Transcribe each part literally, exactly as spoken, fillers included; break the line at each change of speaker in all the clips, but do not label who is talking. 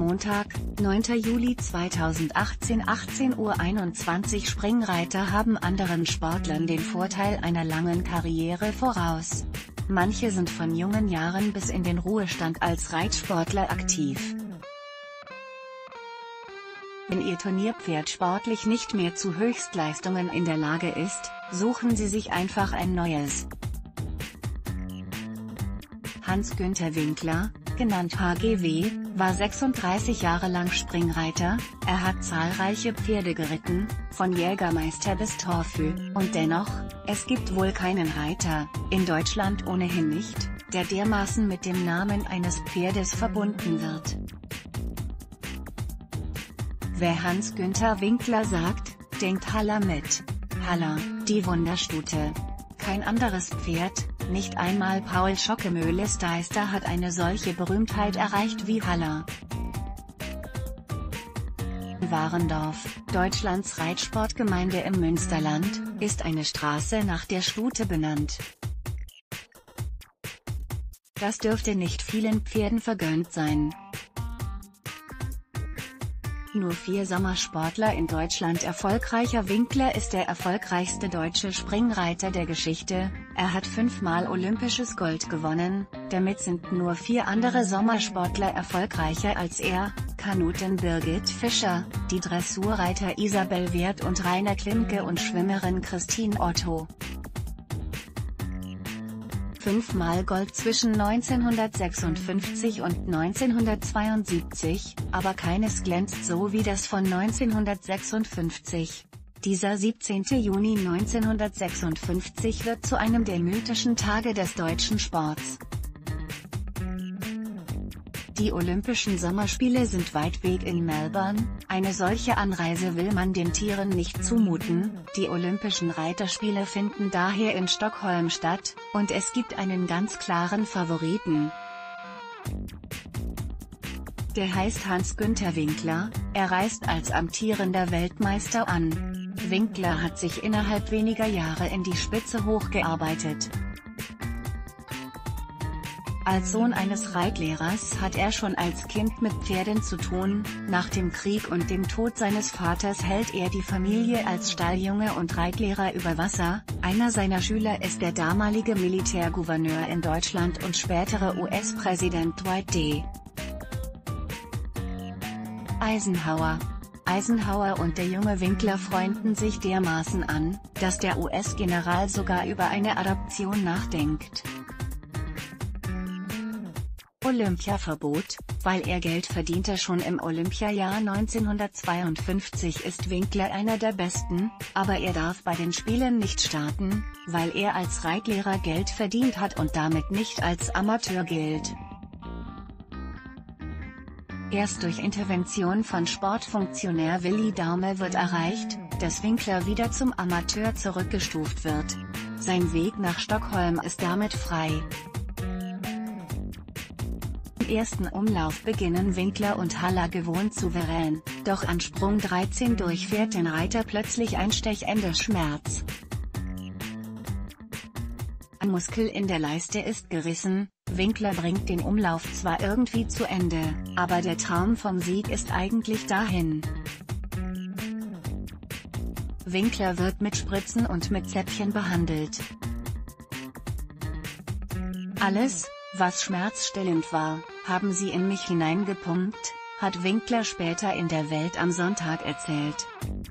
Montag, neunter Juli zweitausendachtzehn, achtzehn Uhr einundzwanzig. Springreiter haben anderen Sportlern den Vorteil einer langen Karriere voraus. Manche sind von jungen Jahren bis in den Ruhestand als Reitsportler aktiv. Wenn Ihr Turnierpferd sportlich nicht mehr zu Höchstleistungen in der Lage ist, suchen Sie sich einfach ein neues. Hans-Günther Winkler, genannt H G W, war sechsunddreißig Jahre lang Springreiter. Er hat zahlreiche Pferde geritten, von Jägermeister bis Torfü, und dennoch, es gibt wohl keinen Reiter, in Deutschland ohnehin nicht, der dermaßen mit dem Namen eines Pferdes verbunden wird. Wer Hans-Günther Winkler sagt, denkt Haller mit. Haller, die Wunderstute. Kein anderes Pferd, nicht einmal Paul Schockemöhle-Steister hat eine solche Berühmtheit erreicht wie Haller. Warendorf, Deutschlands Reitsportgemeinde im Münsterland, ist eine Straße nach der Stute benannt. Das dürfte nicht vielen Pferden vergönnt sein. Nur vier Sommersportler in Deutschland erfolgreicher. Winkler ist der erfolgreichste deutsche Springreiter der Geschichte, er hat fünfmal olympisches Gold gewonnen, damit sind nur vier andere Sommersportler erfolgreicher als er, Kanuten Birgit Fischer, die Dressurreiter Isabel Wert und Rainer Klimke und Schwimmerin Christine Otto. Fünfmal Gold zwischen neunzehnhundertsechsundfünfzig und neunzehnhundertzweiundsiebzig, aber keines glänzt so wie das von neunzehnhundertsechsundfünfzig. Dieser siebzehnten Juni neunzehnhundertsechsundfünfzig wird zu einem der mythischen Tage des deutschen Sports. Die Olympischen Sommerspiele sind weit weg in Melbourne, eine solche Anreise will man den Tieren nicht zumuten, die Olympischen Reiterspiele finden daher in Stockholm statt, und es gibt einen ganz klaren Favoriten. Der heißt Hans-Günther Winkler, er reist als amtierender Weltmeister an. Winkler hat sich innerhalb weniger Jahre in die Spitze hochgearbeitet. Als Sohn eines Reitlehrers hat er schon als Kind mit Pferden zu tun, nach dem Krieg und dem Tod seines Vaters hält er die Familie als Stalljunge und Reitlehrer über Wasser. Einer seiner Schüler ist der damalige Militärgouverneur in Deutschland und spätere U S-Präsident Dwight D. Eisenhower. Eisenhower und der junge Winkler freunden sich dermaßen an, dass der U S-General sogar über eine Adoption nachdenkt. Olympiaverbot, weil er Geld verdiente. Schon im Olympiajahr neunzehnhundertzweiundfünfzig ist Winkler einer der Besten, aber er darf bei den Spielen nicht starten, weil er als Reitlehrer Geld verdient hat und damit nicht als Amateur gilt. Erst durch Intervention von Sportfunktionär Willi Daume wird erreicht, dass Winkler wieder zum Amateur zurückgestuft wird. Sein Weg nach Stockholm ist damit frei. Im ersten Umlauf beginnen Winkler und Haller gewohnt souverän, doch an Sprung dreizehn durchfährt den Reiter plötzlich ein stechender Schmerz. Ein Muskel in der Leiste ist gerissen, Winkler bringt den Umlauf zwar irgendwie zu Ende, aber der Traum vom Sieg ist eigentlich dahin. Winkler wird mit Spritzen und mit Zäpfchen behandelt. Alles, was schmerzstillend war, haben sie in mich hineingepumpt, hat Winkler später in der Welt am Sonntag erzählt.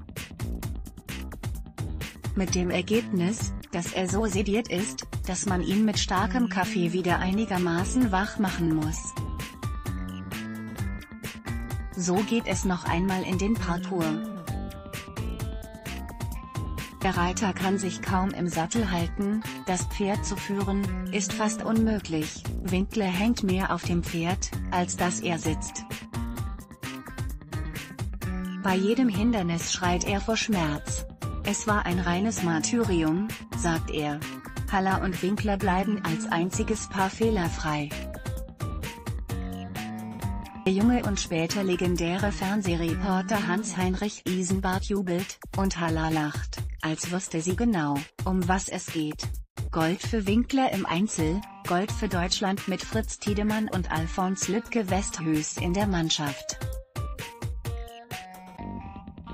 Mit dem Ergebnis, dass er so sediert ist, dass man ihn mit starkem Kaffee wieder einigermaßen wach machen muss. So geht es noch einmal in den Parcours. Der Reiter kann sich kaum im Sattel halten, das Pferd zu führen, ist fast unmöglich. Winkler hängt mehr auf dem Pferd, als dass er sitzt. Bei jedem Hindernis schreit er vor Schmerz. Es war ein reines Martyrium, sagt er. Haller und Winkler bleiben als einziges Paar fehlerfrei. Der junge und später legendäre Fernsehreporter Hans-Heinrich Isenbarth jubelt, und Haller lacht, als wüsste sie genau, um was es geht. Gold für Winkler im Einzel, Gold für Deutschland mit Fritz Tiedemann und Alfons Lübke-Westhöß in der Mannschaft.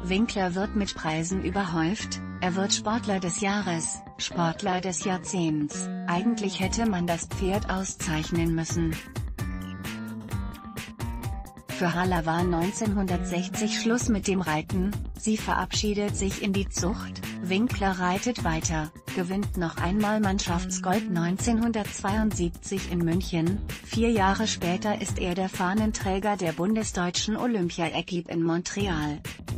Winkler wird mit Preisen überhäuft, er wird Sportler des Jahres, Sportler des Jahrzehnts, eigentlich hätte man das Pferd auszeichnen müssen. Für Haller war neunzehnhundertsechzig Schluss mit dem Reiten, sie verabschiedet sich in die Zucht, Winkler reitet weiter, gewinnt noch einmal Mannschaftsgold neunzehnhundertzweiundsiebzig in München, vier Jahre später ist er der Fahnenträger der bundesdeutschen Olympia-Equipe in Montreal.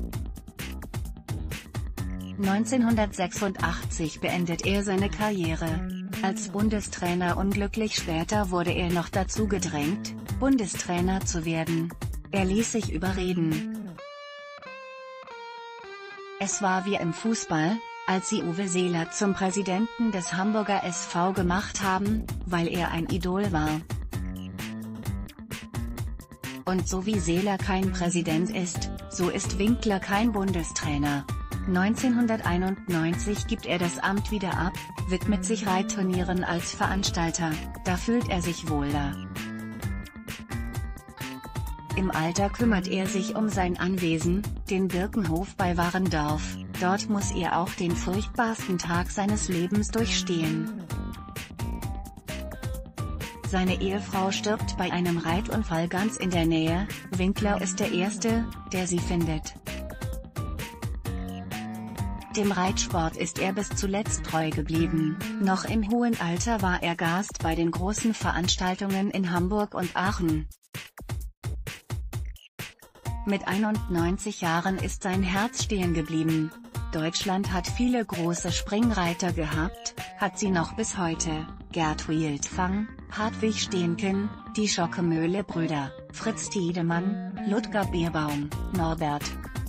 neunzehnhundertsechsundachtzig beendet er seine Karriere. Als Bundestrainer unglücklich, später wurde er noch dazu gedrängt, Bundestrainer zu werden. Er ließ sich überreden. Es war wie im Fußball, als sie Uwe Seeler zum Präsidenten des Hamburger S V gemacht haben, weil er ein Idol war. Und so wie Seeler kein Präsident ist, so ist Winkler kein Bundestrainer. neunzehnhunderteinundneunzig gibt er das Amt wieder ab, widmet sich Reitturnieren als Veranstalter, da fühlt er sich wohler. Im Alter kümmert er sich um sein Anwesen, den Birkenhof bei Warendorf, dort muss er auch den furchtbarsten Tag seines Lebens durchstehen. Seine Ehefrau stirbt bei einem Reitunfall ganz in der Nähe, Winkler ist der Erste, der sie findet. Dem Reitsport ist er bis zuletzt treu geblieben, noch im hohen Alter war er Gast bei den großen Veranstaltungen in Hamburg und Aachen. Mit einundneunzig Jahren ist sein Herz stehen geblieben. Deutschland hat viele große Springreiter gehabt, hat sie noch bis heute, Gerd Wildfang, Hartwig Steenken, die Schockemöhle-Brüder, Fritz Tiedemann, Ludger Beerbaum, Norbert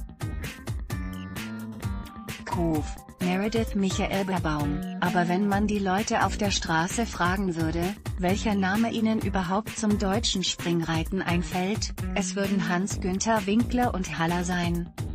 Kof, Meredith Michael Beerbaum, aber wenn man die Leute auf der Straße fragen würde, welcher Name ihnen überhaupt zum deutschen Springreiten einfällt, es würden Hans-Günther Winkler und Haller sein.